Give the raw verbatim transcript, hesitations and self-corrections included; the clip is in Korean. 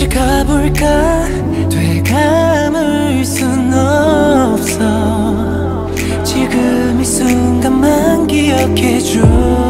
가볼까 되감을 순 없어. 지금 이 순간만 기억해줘.